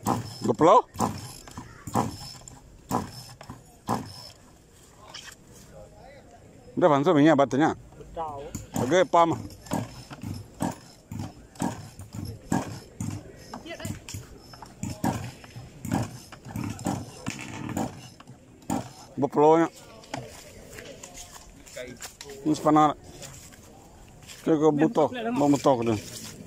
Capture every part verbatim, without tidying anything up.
Goplo? Udah panso minyak batunya. Oke, pam. Goplo nya. Ini sepanar. Kayak butuh, mau butuh deh.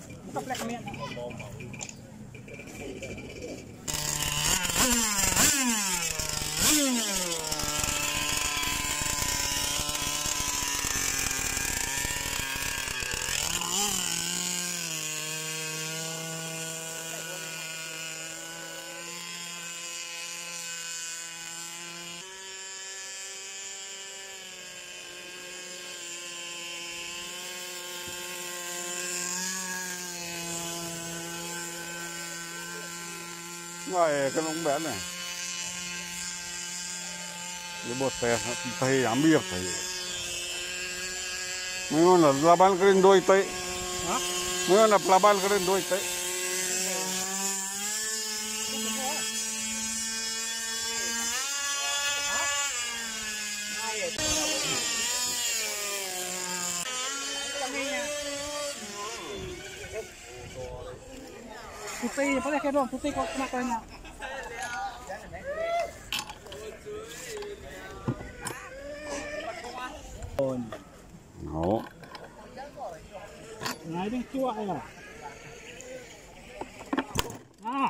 Ngoài cái lông bén này cái bột tè thầy ám biếc thầy mấy con là laban keren đôi tay mấy con là laban keren đôi tay putih, boleh kayak dong putih kok kenapanya? No. Nah ini cuak ya. Ah.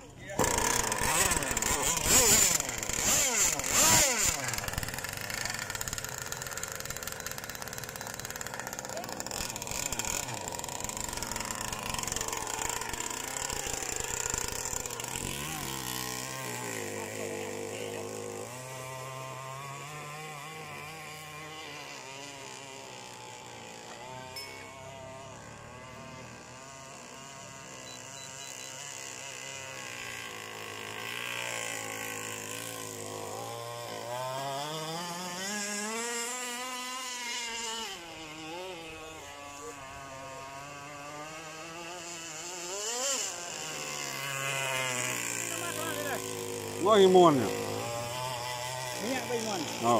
Nó imun ya. Minyak apa imun? Oh.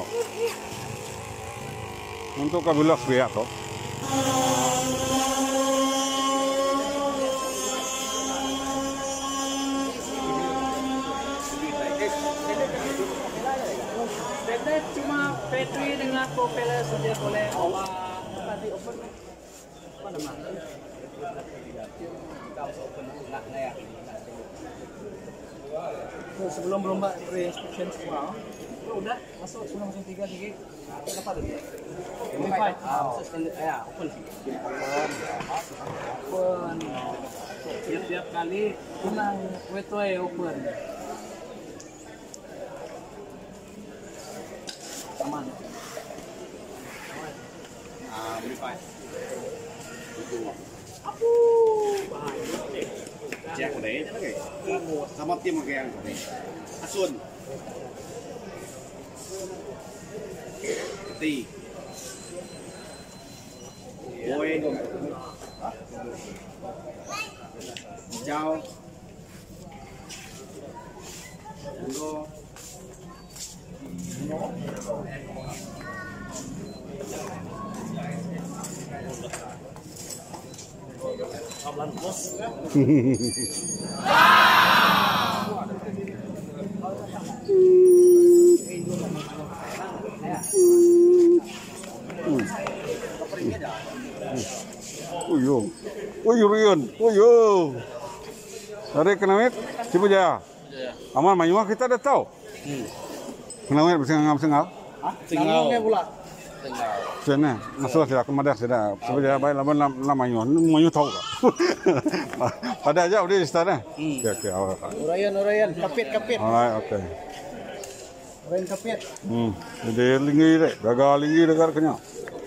Untuk kabilah biak toh. Beda cuma battery dengan propeller saja boleh bawa tadi open apa namanya? Sebelum lomba pre-inspection semua, udah masuk sebelum musim tiga sih. Apa tuh? Modify. Ah, ya, open. Open. Tiap-tiap kali tenang, wetway open. Aman. Ah, modify. Aku. Jack của đấy nó cái sama tim một cái của đấy Asun tì ôi chào Ablan bos. Uyo, uyo Rian, uyo. Dari kenamit, Cipu Jaya. Aman Manyuah kita udah tahu. Kenamit bisa ngam sengal. Tinggal pula. Sini, masalah tidak kemadah sudah. Cipu Jaya baik lawan lama Manyuah, Manyuah tahu tak? Pada aja udah di sana. Oke, oke. Urayan, urayan, kapit, kapit. Alright, oke. Urayan kapit. Hmm, jadi linggi deh, gagal linggi dekat kenyang.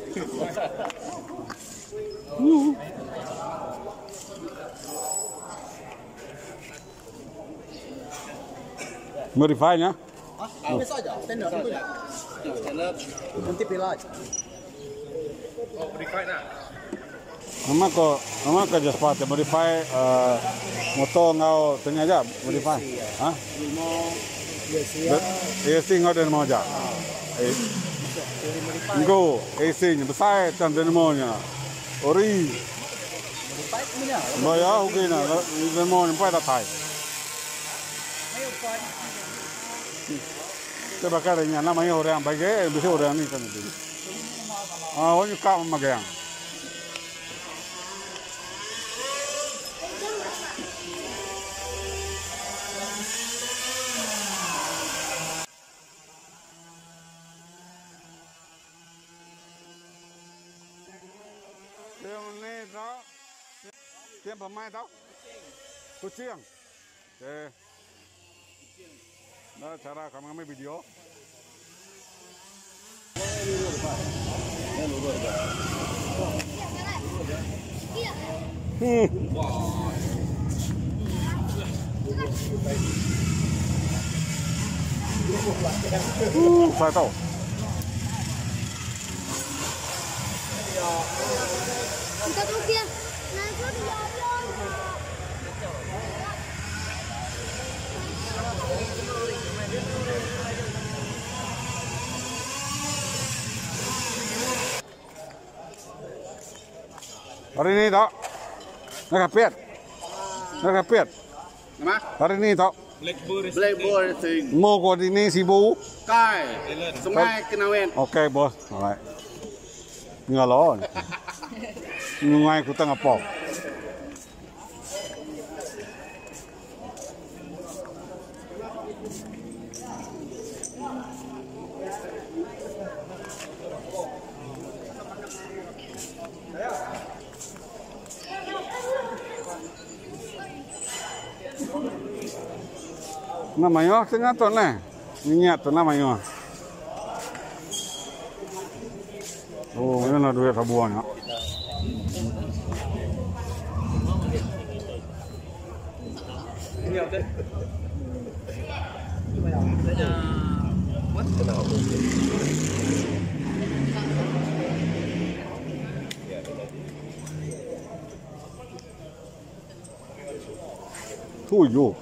Modify-nya? Biasa aja, tender itu ya. Nanti pilih aja. oh modify nah Nama ko, nama ko just part modify uh, motor ngau tanya aja modify. Hah? A C ngau dan mau aja. Eh, ngau A C nya besar dan demo nya. Ori. Bayar oke na, demo nya pai dah thai. Terbakar nya namanya orang bagai, bisa orang ni kan itu. Ah, orang kau magang. Ni tau, tiap pemain tau, kucing, eh, nah cara kami ambil video. Hmm. Uh, saya tahu. Kita tuh dia, nanti dia Hari ini tak, nak kapit, nak kapit. Nama? Hari ini tak, Blackboard Racing. mau koordinasi bu. Kai. Sungai Kenawen. Okey bos, alright. Ngalon. Nungai ku tengah pop. Namanya tengah tu lah. Minyak tu namanya. Oh, ini nak duit sabuan ya. Tujuh.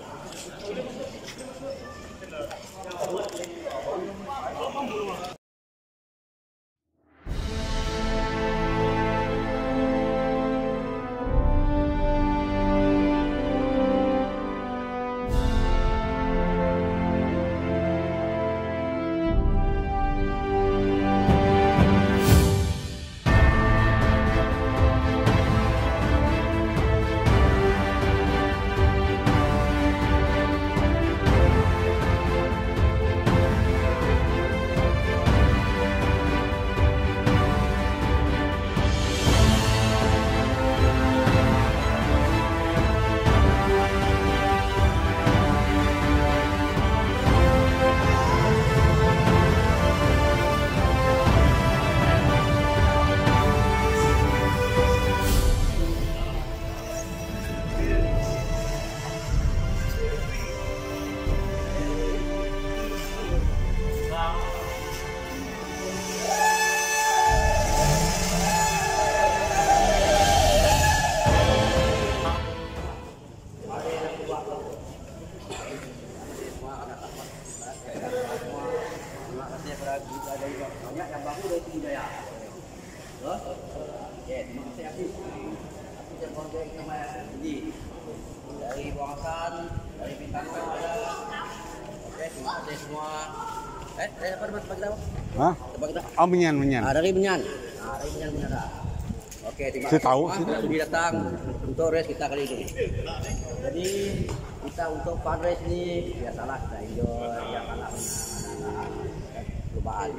Dari Buangsan, dari Bintang ada. Oke, terima kasih semua. Eh, dari apa tempat kita? Hah? Tempat kita? Oh, menyan, menyan. Ah, dari Menyan. Nah, dari Menyan Menyan ada. Oke, terima Saya kasih tahu semua sih. sudah datang untuk race kita kali ini. Jadi kita untuk fun race ini biasalah kita enjoy, yang kalah menang, perubahan.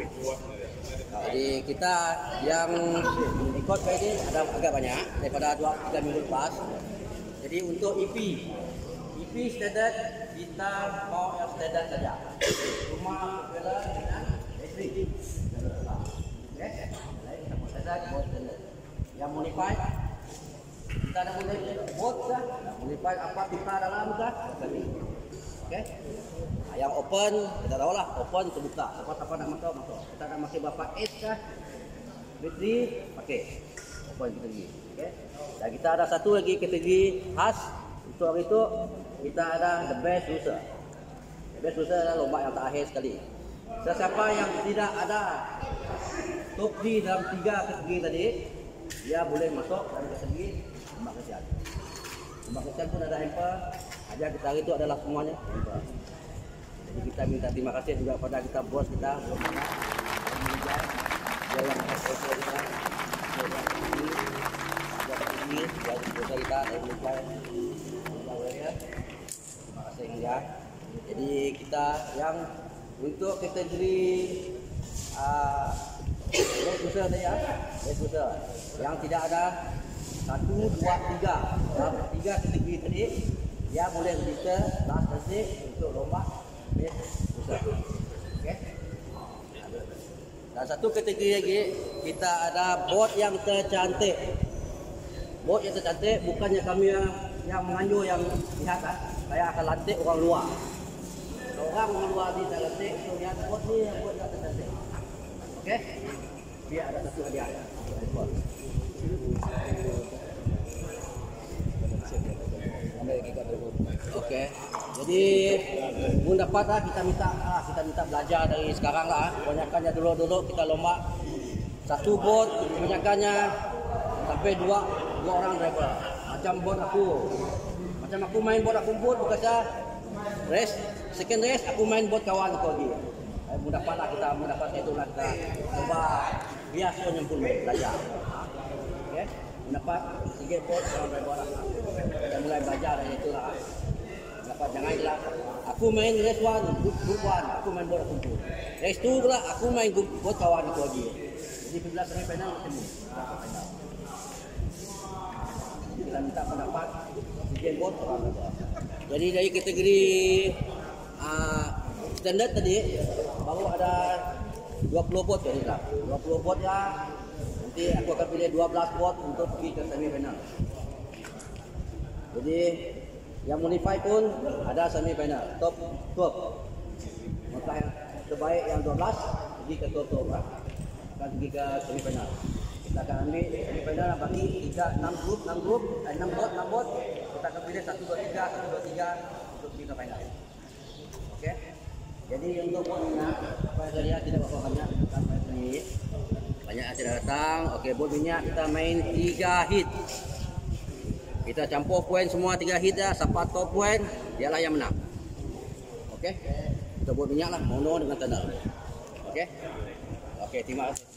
Jadi kita yang ikut kayak ini ada agak banyak daripada dua tiga minggu lepas. Jadi untuk E P, E P standard kita mau yang standard saja. Cuma berbeda dengan listrik. Oke, lain kita mau standard, mau standard. Yang modify kita ada boleh buat sah, modify apa kita dalam sah. Oke. Yang open kita tahu lah, open terbuka. Apa apa nak masuk masuk. Kita nak masih berapa S kah? Bateri pakai. poin kategori. Okay. Dan kita ada satu lagi kategori khas untuk hari itu, kita ada the best loser. The best loser adalah lomba yang terakhir sekali. Sesiapa yang tidak ada top di dalam tiga kategori tadi, dia boleh masuk dalam kategori lomba kesian. Lomba kesian pun ada hamper. Hadiah kita hari itu adalah semuanya hamper. Jadi kita minta terima kasih juga kepada kita bos kita, bos kita, dia yang sponsor kita, dia yang ini, dia yang ini, dia yang sponsor kita, dia yang menjual. Terima kasih ya. Jadi kita yang untuk kategori uh, best loser tadi ya, best loser yang tidak ada satu, dua, tiga, dalam tiga kategori tadi, dia boleh register last nanti untuk lomba best loser. Okay. Dan satu kategori lagi, kita ada bot yang tercantik. Bot yang tercantik bukannya kami yang, yang menganjur yang lihat kan. Saya akan lantik orang luar. Orang orang luar ni saya lantik, so lihat bot ni yang bot yang tercantik. Okey. Biar ada satu hadiah. Okey. Jadi mun dapat lah kita minta ah, kita minta belajar dari sekarang lah. Kebanyakannya dulu-dulu kita lomba satu bot, kebanyakannya sampai dua dua orang driver. Macam bot aku. Macam aku main bot aku bot bukan saja race, second race aku main bot kawan aku lagi. Eh, mudah dapatlah kita mudah dapat itu lah kita coba biasa nyempul main belajar. Okey. Dapat tiga bot orang driver lah. Kita mulai belajar dari itu lah. Dapat janganlah aku main race one, group, group one, aku main bot aku bot. Race two pula aku main group bot kawan aku lagi. Jadi sebelas semi final ketemu. Kita minta pendapat tiga bot orang driver. Jadi dari kategori uh, standard tadi baru ada dua puluh bot jadi lah. dua puluh bot ya. Nanti aku akan pilih dua belas bot untuk pergi ke semi final. Jadi yang modify pun ada semi final, top top. Maka yang terbaik yang dua belas pergi ke top top lah. Akan pergi ke semi final. Kita akan ambil semi final bagi tiga enam grup, enam grup, enam bot, enam bot. Kita akan pilih satu dua tiga, satu dua tiga untuk pergi ke final. Okey. Jadi untuk botnya, apa yang saya tidak berapa banyak sampai sini. Banyak yang tidak datang. Okey, bot minyak kita main tiga hit. Kita campur poin semua tiga hit dah. Siapa top poin, dialah yang menang. Okey. Kita bot minyak lah, mono dengan tunnel. Okey. Okey, terima kasih.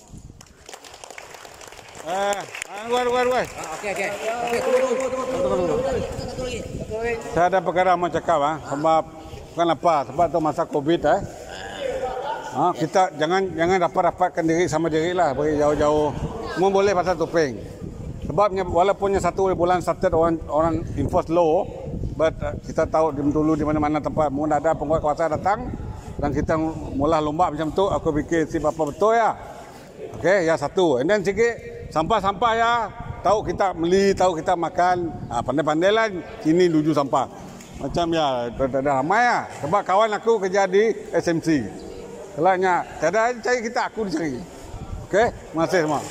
Eh, luar luar luar. Okey okey. Okey, tunggu tunggu tunggu. Satu lagi. Satu lagi. Saya ada perkara mau cakap ah, sebab bukan apa, sebab tu masa Covid eh. Ha, kita jangan jangan dapat-dapatkan diri sama diri lah, pergi jauh-jauh. Semua boleh pasal topeng. Sebabnya walaupunnya satu bulan started orang orang enforce law, but uh, kita tahu dulu di mana-mana tempat mun ada penguat kuasa datang dan kita mula lomba macam tu, aku fikir si bapa betul ya. Okey, ya satu. And then sikit sampah-sampah ya, tahu kita beli, tahu kita makan, ha, pandai-pandai lah sini tuju sampah. Macam ya, dah ramai ya. Sebab kawan aku kerja di S M C. Kalau nya, tiada cari kita, aku dicari. Okey, terima kasih semua.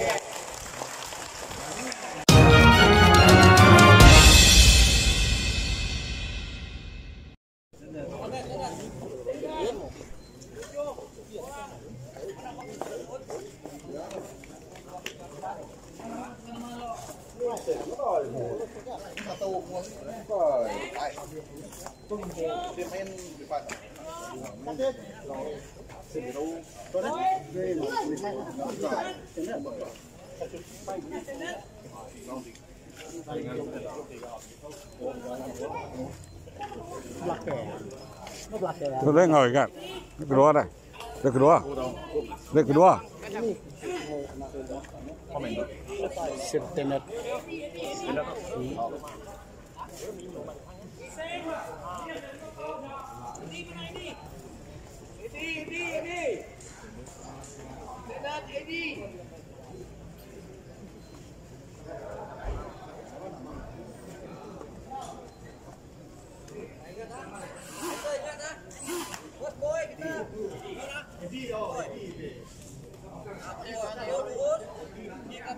Boleh ngồi kan? Yang kedua dah. Yang kedua. Yang kedua. September.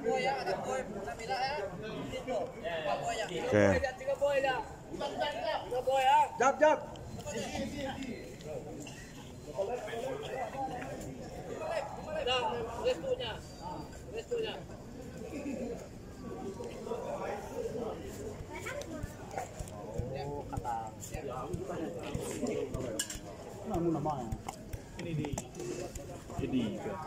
Oke. Jap, jap. Restunya. Restunya. Oh, kata. Namun namanya. Ini di. Jadi.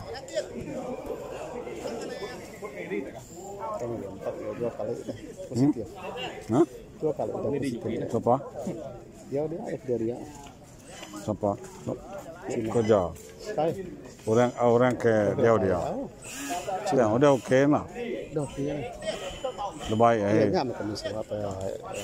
Kami empat dua kali udah positif. Hah? Dua kali udah positif. Siapa? Dia dia F dari dia. Siapa? Kerja. Kai. Orang orang ke dia dia. Sudah, udah oke lah. Udah oke. Lebay Ya eh. enggak makan misal apa ya.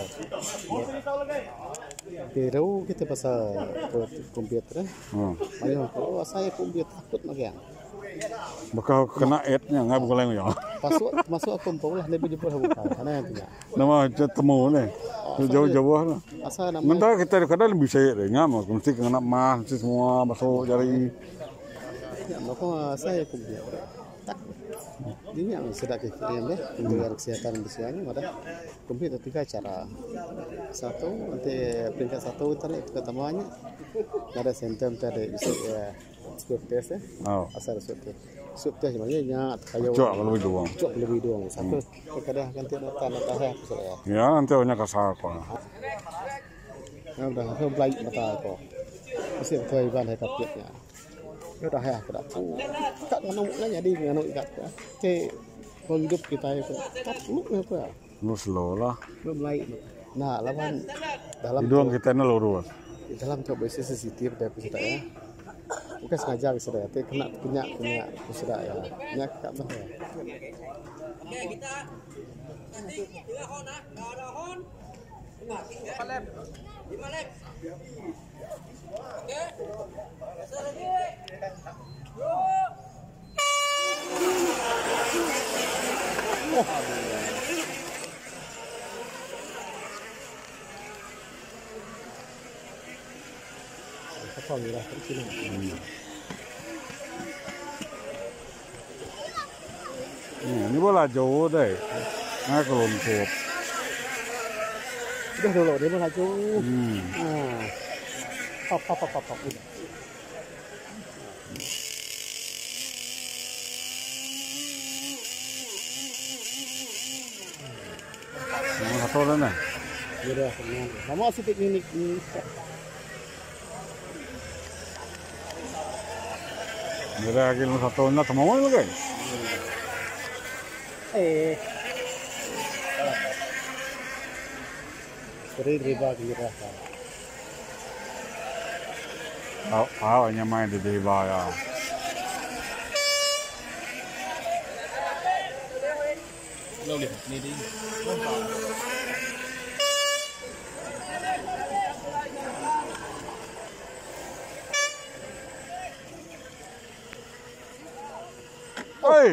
Pero kita pasal komputer. Hmm. Ayo, kalau saya komputer takut makan. Bakal kena ednya nggak boleh ya. Masuk masuk aku lah lebih jemput bukan. Karena yang punya. Nama temu nih. Jauh-jauh lah. Asal nama. Mentara kita kadang lebih saya deh, nggak mesti kena emas, mesti semua masuk jari. Ya, maka saya komputer. Tak. Ini yang sudah kirim deh, untuk kesehatan besiannya, ada komputer tiga cara. Satu, nanti peringkat satu internet ketemuannya, ada sentem tadi bisa ya swab test ya, Oh. asal swab test. Swab test sebenarnya nyat kayu. Cok lebih doang. Cok lebih doang. Satu, kadang ganti nota nota saya saya. Ya nanti hanya kasar kok. Nah udah saya beli nota kok. Mesti betul iban saya kapitnya. Ya udah ya, tidak. Tak nganu lah jadi nganu ikat ya. Ke hidup kita itu tak lu apa? Lu slow lah. Belum lain. Nah, lawan dalam Hidung kita ini lurus. di dalam coba isi sensitif dari sudah ya. Bukan sengaja sudah ya, tapi kena punya punya sudah ya. Punya kat bah ya. Oke, kita nanti tiga hon ah, enggak ada hon. lima lap. lima lap. Oke. Geser lagi. Yuk. Apa merah di sini? Ini bola jauh deh. Nggak keluntup. Udah dulu dia mau laju. Hmm. Nah. Pop pop pop pop udah. Yang satu dah nih. Udah, kenyang. Kamu masih teknik ini. Jadi lagi lu satu nya temu lagi. Eh. Seri riba kira kan. Tahu tahu hanya main di Deba ya. Lo lihat ini di. Oi.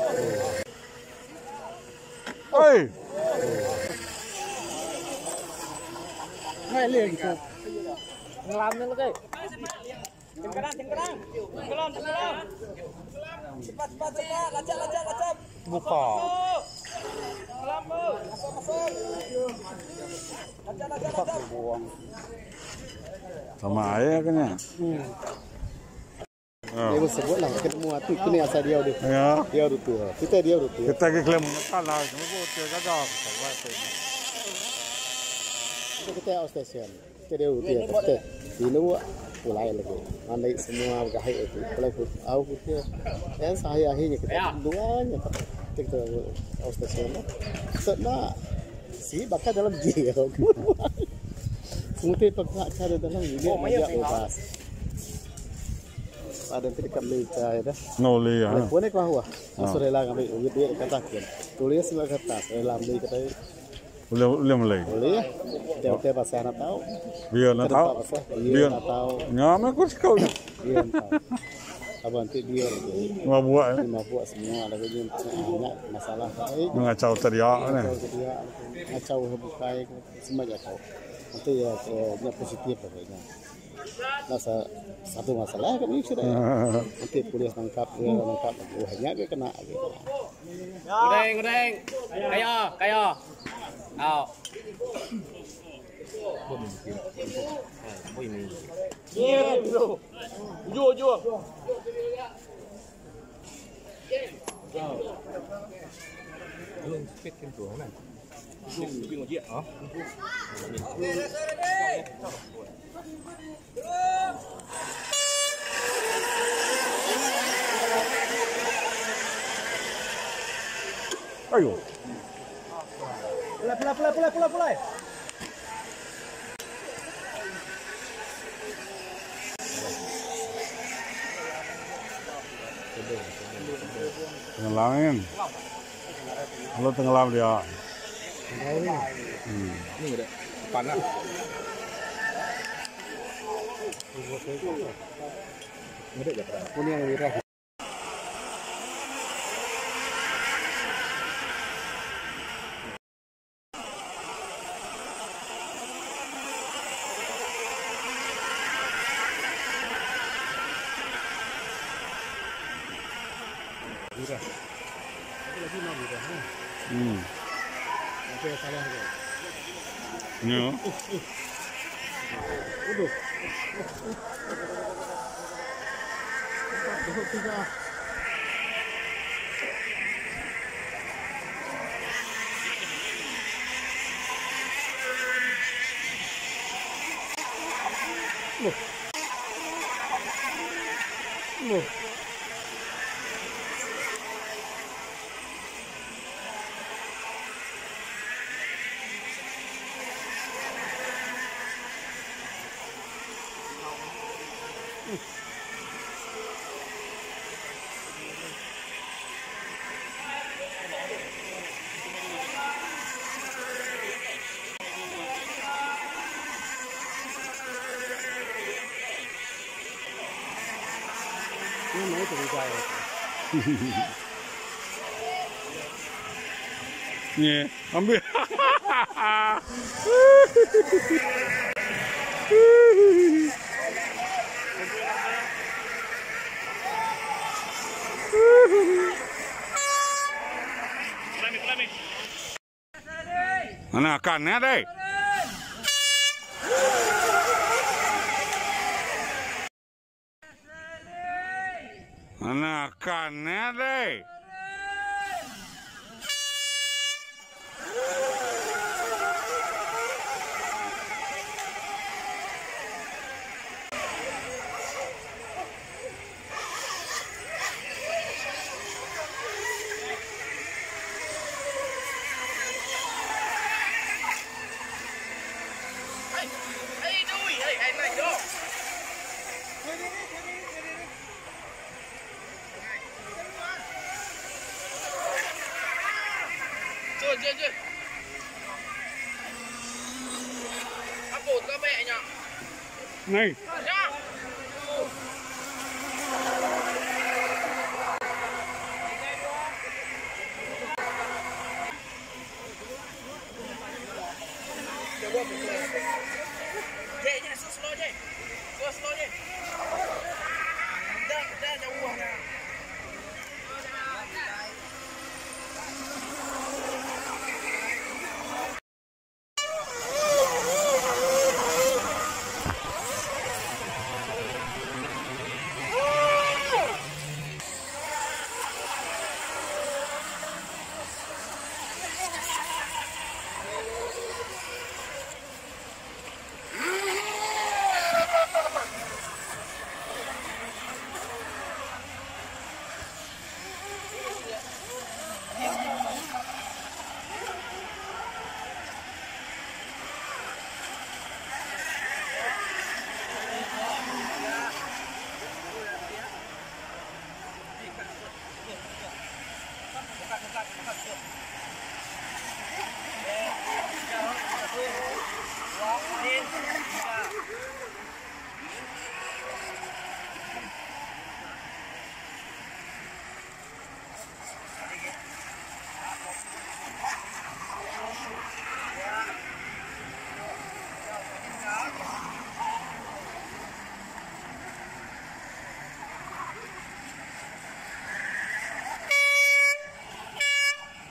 Oi. Ngay liền kìa. Ngelam nih lagi. Cengkerang, cengkerang. Cengkerang, cengkerang. Cepat, cepat, cepat. Lacak, lacak, lacak. Buka. Ngelam, Bu. Masuk, masuk. Lacak, lacak, lacak. Buang. Sama aja kan ya. Hmm. Oh. Dia sebut lah ketemu hati kini asal dia udah. Ya. Dia udah tua. Kita dia udah tua. Kita ke klaim kalah, semua kita gagal. Kita kita out station. Kita dia udah tua. Kita di luar mulai lagi. Andai semua gahai itu. Kalau aku kita yang saya akhirnya kita duanya kita out station. Setelah si bakal dalam dia. Mungkin pakai cara dalam dia dia ubah. Ada yang tidak mereka ya. Noli ya. Puan ek bahwa masuk rela kami dia katakan tulis sebagai kertas rela beli kata Boleh boleh mulai. boleh ya tiap tiap pasal nak tahu Biar nak tahu. dia Biar nak tahu nyama kau kau. dia nak tahu apa nanti dia Mau buat eh. lima buat semua ada yang banyak masalah baik Mengacau teriak ni. dia ngacau bukai semua ya kau nanti ya dia positif pokoknya masa satu masalah kami sudah nanti polis tangkap dia tangkap banyak dia kena gitu Gudeng, gudeng. Kayo, kayo. Aw. Ayo. Pulai, pulai, pulai, pulai, pulai, pulai. Tenggelamin. Kalau tenggelam dia. Hmm. Ini udah panas. Ini yang wirah. Hmm. Ya. Nih, ambil. Mana akannya deh? Mana akannya deh? Này.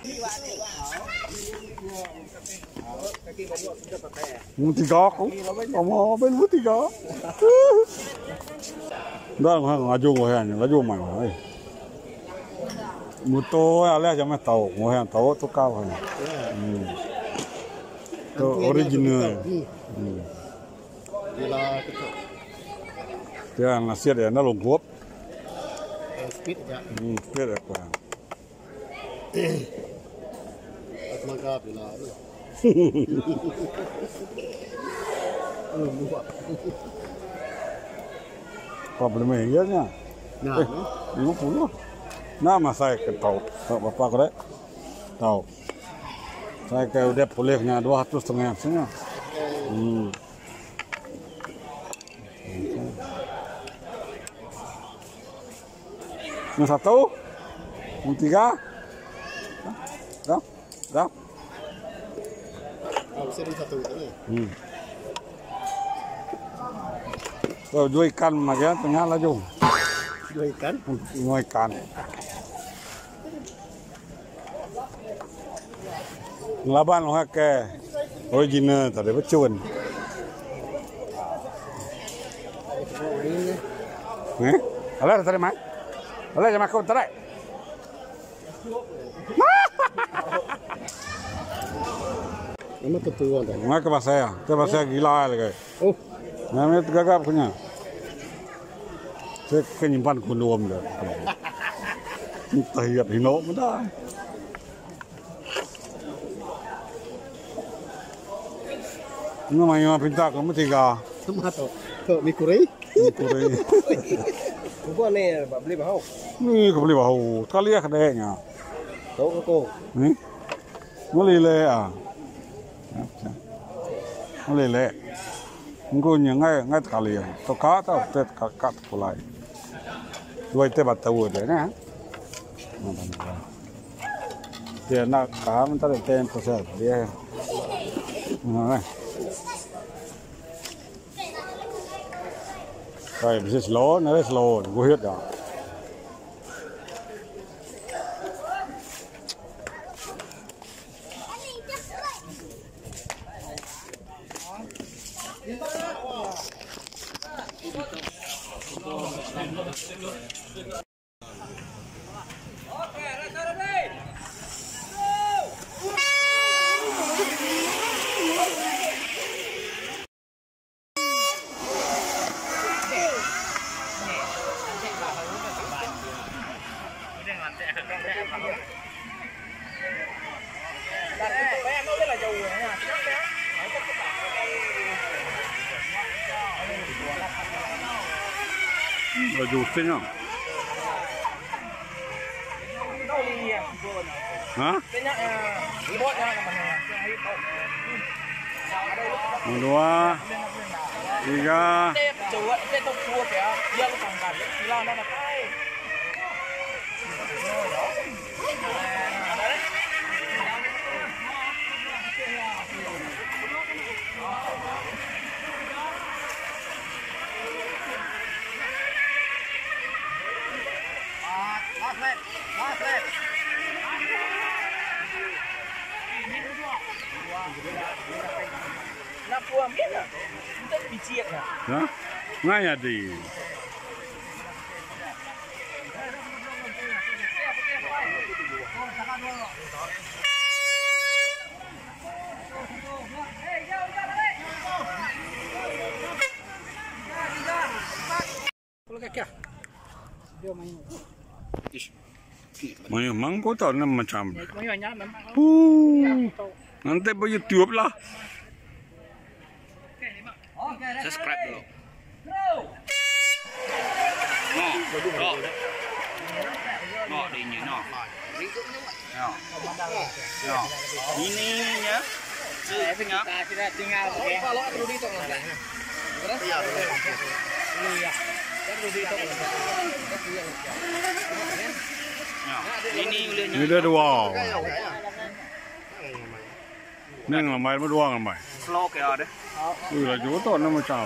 Tiga aku, kamu ben tiga. Dah ngaju ngoyan, ngaju mai mai. Muto ala jangan tahu, ngoyan tahu tu kau. Hmm. Tu original. Hmm. Gila kita. Dia nasihat ya, nak lompat. Speed ya. Hmm, speed apa? Maka bila. Problemnya ianya. Nah, Eh, lima puluh. Nama saya ke tahu, bapak kau dek tahu. Saya ke udah pulihnya dua ratus setengah sini. Hmm. Yang satu, yang tiga, dah, dah. oh, seri satu ini. Hmm. So, dua ikan macam tengah laju. Dua ikan. Dua ikan. Laban orang ke original tadi bercun. Eh? Alah tadi mai. Alah jangan kau tadi. Nama ketua dah. Mai ke bahasa ya. Ke bahasa gila lagi. Oh, Namanya gagap punya. Saya kenyimpan kondom dah. Tahiyat hino mudah. Namanya pinta kamu tiga. sama tu. Tu mikuri. Mikuri. Bukan ni, beli bahu. Ni kau beli bahu. Kali ya kedainya. Tahu kau. Ni. Boleh le ah. Boleh le. Engkau nyangai ngai kali ya. Toka tau tet kat pulai. Dua itu batu dia ni. Dia nak kam tak tem proses dia. Nah. Rồi, bisa slow, nó slow, gue hiệt đó. Là dù xinh không? Hả? Một đua, tiga. Hah? Ngay à đi. Main mangko tau nama macam. Uh, nanti baju tiup lah. Subscribe dulu. No, no. No, ini no. No. No. Ini ya. Saya tengok. Kita tinggal pakai. Kalau aku di tong lah. Terus? Iya. Iya. Aku di tong. Ini ulahnya. Ini dah dua. Neng lambai berdua lambai. Slow kayak ada. Ui lah juga tau nama macam.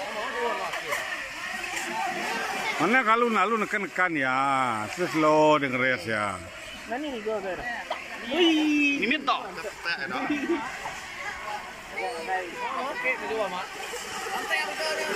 Mana kalau nalu nekan nekan ya, slow dengan res ya. Nani ni go go. Ni Mimin tak? Oke, kedua mak. Santai betul dia.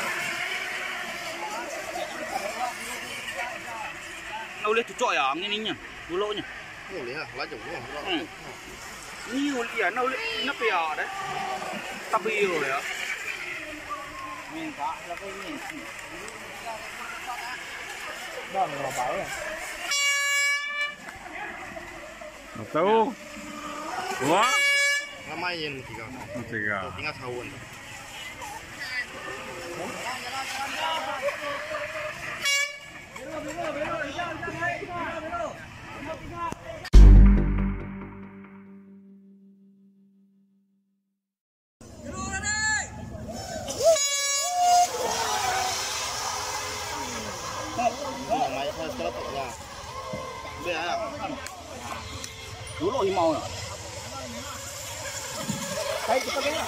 Nak boleh cucuk ya ngininya, buluknya. Boleh lah, laju lah. Hmm. Ni uli ya, nak boleh nak ya dah. Tapi yo ya. Minta lah kau ini. Bang, berapa ya? Tak tahu. Wah. Ngamain tiga. Tiga. Tinggal sahun. Namanya saya sekarang tak ya. Biar. Dulu imau ya. Baik, kita kena.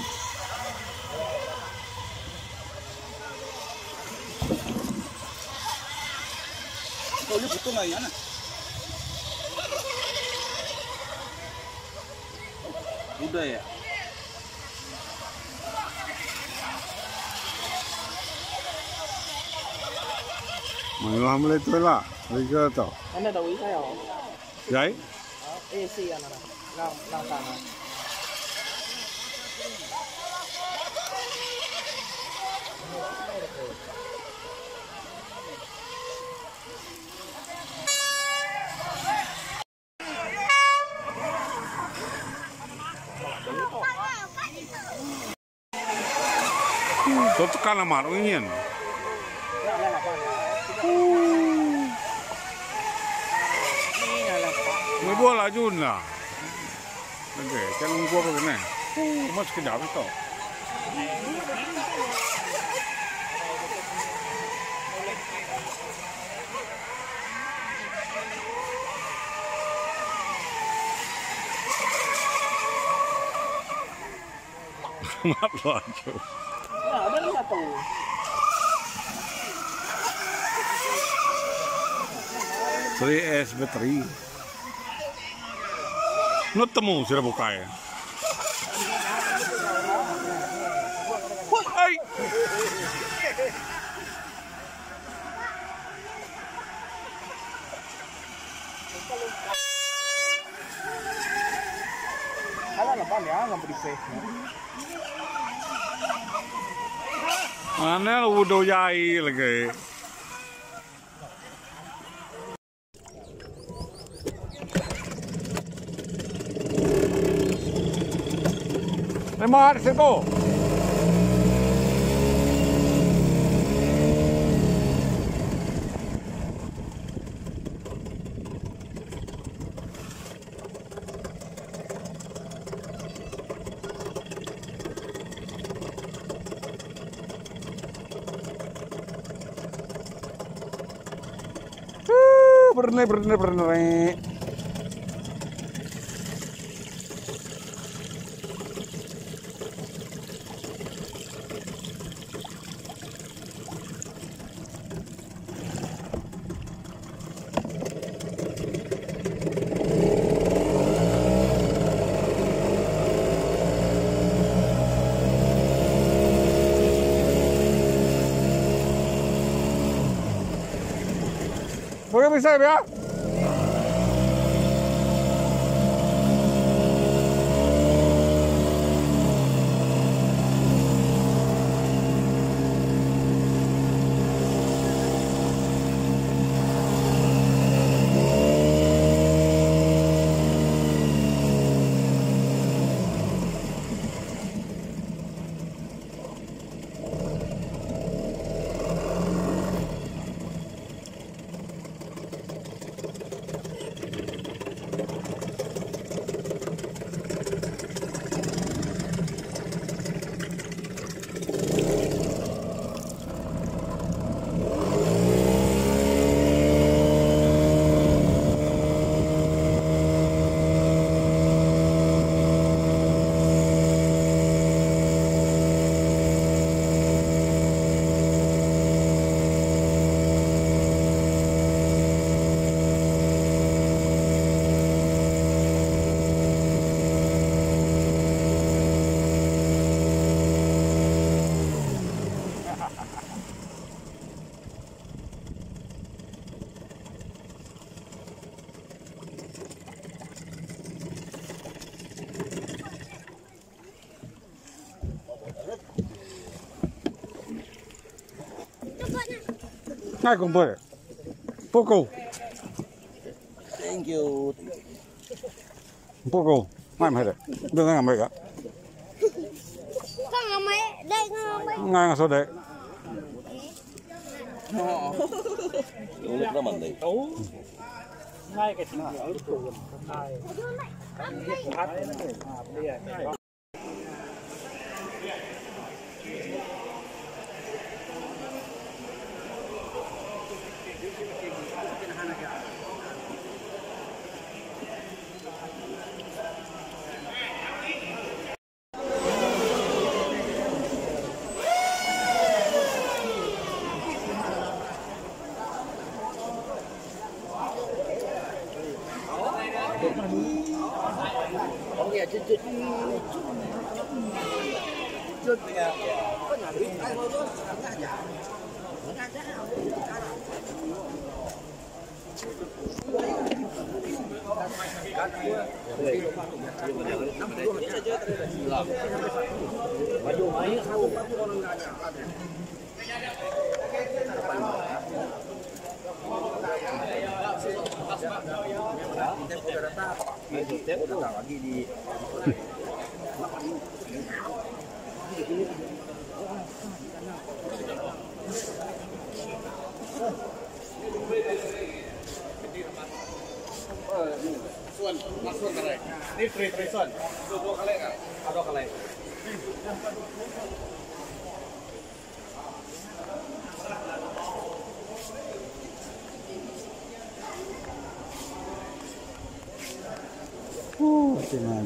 Kau lihat betul nggak ya? Udah ya. Malah mulai tu lah. Liga tu. Anda dah wih saya. Jai. Eh, si anak. Nang, nang sana. Tu tekan lah mat ingin. May bola jun lah. Okay, jangan gua begini. Cuma sekejap itu. Mat laju. Ya, ada satu. three S battery. No temu sudah buka ya. Hai. Kalau lepas ya, nggak beri Mana lu udah jai lagi. Terima kasih tu. Bernai bernai bernai. Boleh bisa ya? Ngay cùng bơi. Poco. Thank you. Poco. Ngay mà hết. Đừng ngay mà cả. Con ngắm mấy, đây con ngắm mấy. Ngay là số đấy. Đúng lúc đó mình đi. ngay cái tiếng ở lúc tù hai hát bây giờ lagi di Suan, masuk kali. Ini free free Suan. Dua kali kan? Ada kali. Uh, tinggal.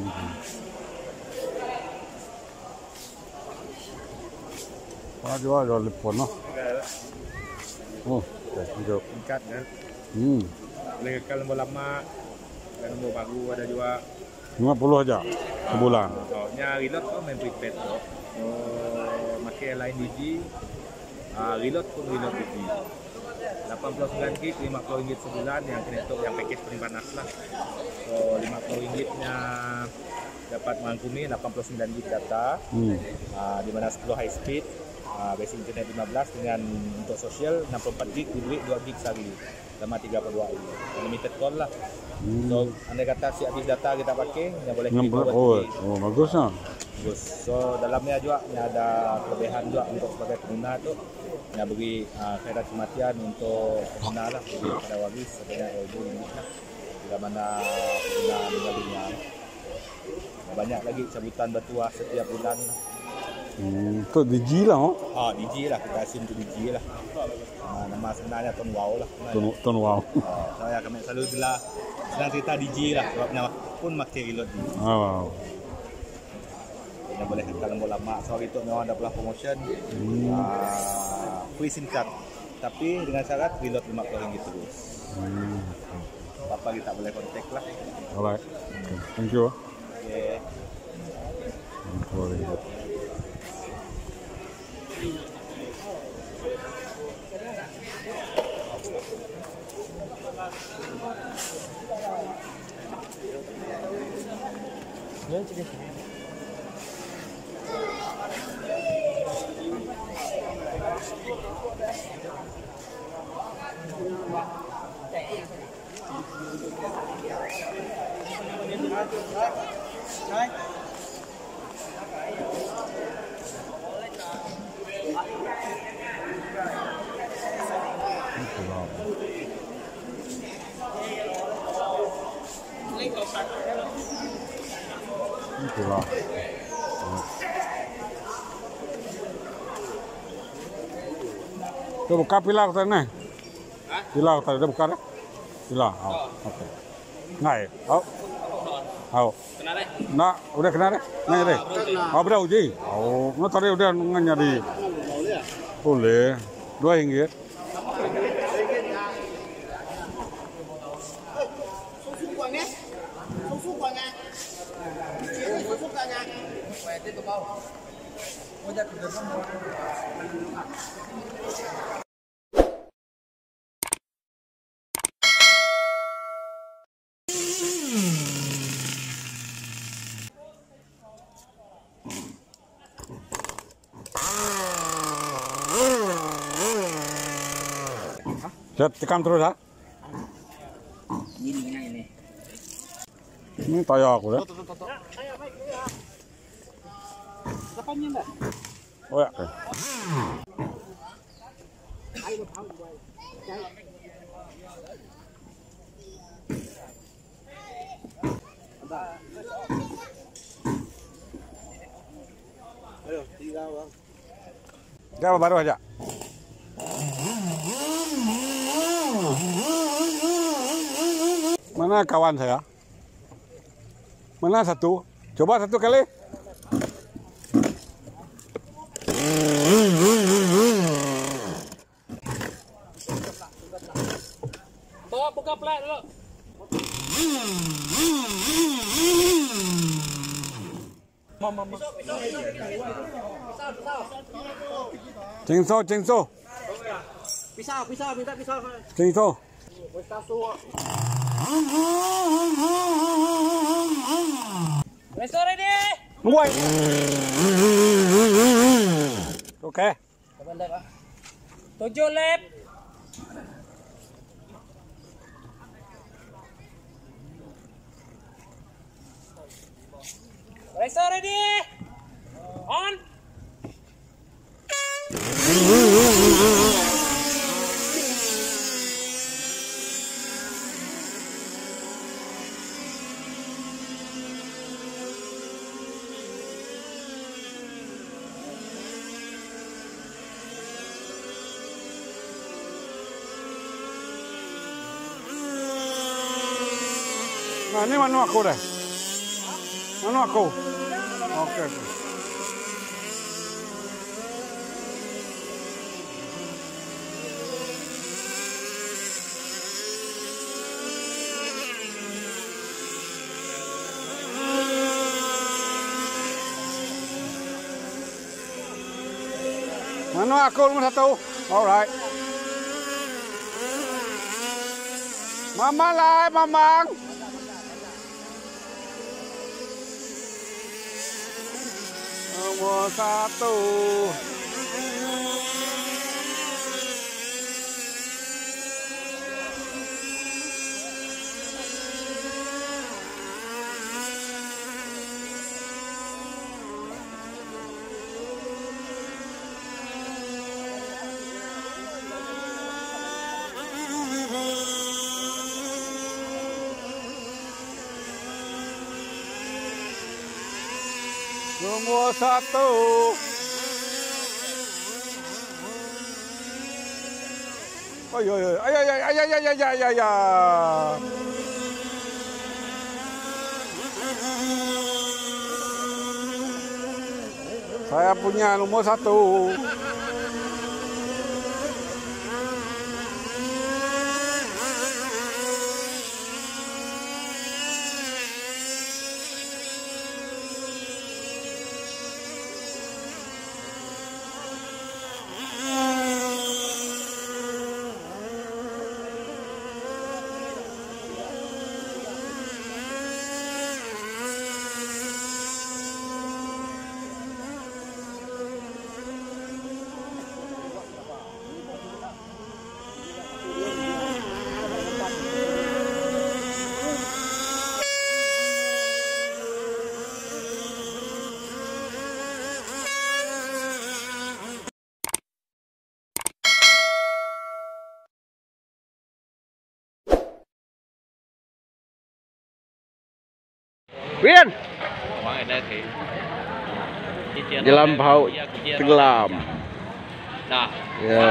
Wah, jual jual lepon no. Oh, hijau. Tingkat kan. Hmm. Boleh kekal nombor lama dan nombor baru ada juga. lima puluh aja sebulan. Oh, nya reload tu main prepaid tu. Oh, pakai line Digi. Ah, reload pun reload Digi. lapan puluh sembilan gig lima puluh ringgit sebulan yang untuk yang package paling panas lah. So lima puluh ringgitnya dapat merangkumi delapan puluh sembilan gig data. Hmm. Uh, di mana sepuluh high speed, uh, basic internet lima belas dengan untuk sosial enam puluh empat gig diberi dua gig sehari selama tiga puluh dua hari. Unlimited call lah. Hmm. So andai kata si habis data kita pakai, yang boleh enam puluh. Oh, oh bagus ah. Bagus. So dalamnya juga ada kelebihan juga untuk sebagai pengguna tu. Yang beri uh, khairat kematian untuk pengguna lah, beri pada waris sebanyak ribu ringgit lah. Bila mana pengguna meninggal dunia. Banyak lagi cabutan bertuah setiap bulan lah. Hmm, tu Digi lah oh. Ah, Digi lah, kita asim tu Digi lah. Uh, nama sebenarnya Ton Wow lah. Ton Ton Wow. Uh, saya kami selalu gelar senang cerita Digi lah, sebabnya pun makai reload ni. Ah, wow. Yang boleh kekal nombor lama. So hari tu memang ada pula promotion. Hmm. Uh, free SIM card. Tapi dengan syarat reload lima puluh ringgit terus. Hmm. Apa kita boleh kontak lah. Alright. Okay. Thank you. Okay. Boleh. Itulah. Tu buka pilau tadi ni. Pilau tadi dah buka dah. Pilau. Oh, okey. Ngai. Oh. Oh. Kena deh. Nak, udah kena dah. Ngai dah. Oh, berapa uji? Oh, nak tadi udah nganya di. Boleh. Dua ringgit. Saya tekan terus ah. Ininya ini. Ini tayar aku dah. Oh ya. Jawab baru aja. Mana kawan saya? Mana satu? Coba satu kali. Bawa buka plat dulu. Cengso, cengso. Pisau, pisau, minta pisau. Cengso. Resto ready. Buat. Okey. Tujuh lap. Resto ready. On. Nah, ini manu aku dah. Manu aku. Okey. Manu aku nomor satu. Alright. Mama lah, mamang. Nomor satu. Nomor satu. Oh ya ya, ay ay ay ay ay ay ay ay ay. Saya punya nomor satu. Viên di lampau tenggelam. Dah. Ya.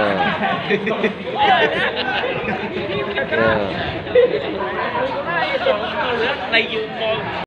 Ya. Đây